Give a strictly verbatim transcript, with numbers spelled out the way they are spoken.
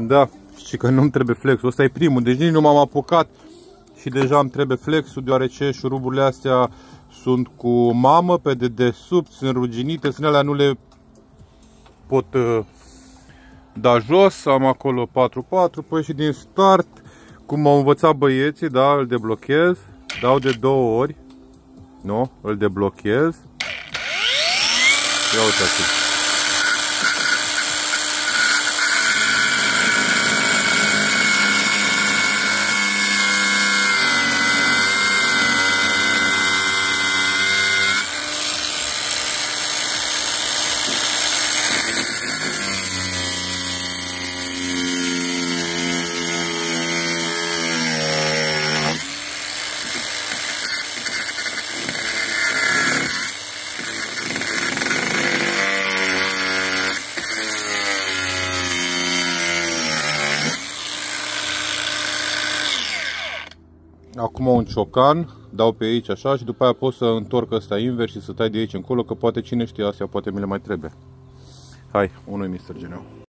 Da, și că nu-mi trebuie flexul. Ăsta e primul, deci nici nu m-am apucat și deja îmi trebuie flexul, deoarece șuruburile astea sunt cu mamă pe dedesubt, sunt ruginite, sunt alea, nu le pot uh, da jos. Am acolo patru patru, păi și din start, cum m-au învățat băieții, da, îl deblochez, dau de două ori, nu, îl deblochez. Ia uitați. Acum un ciocan, dau pe aici așa și după aia pot să întorc ăsta invers și să tai de aici încolo, că poate cine știe, astea poate mi le mai trebuie. Hai, unui mister Geneu.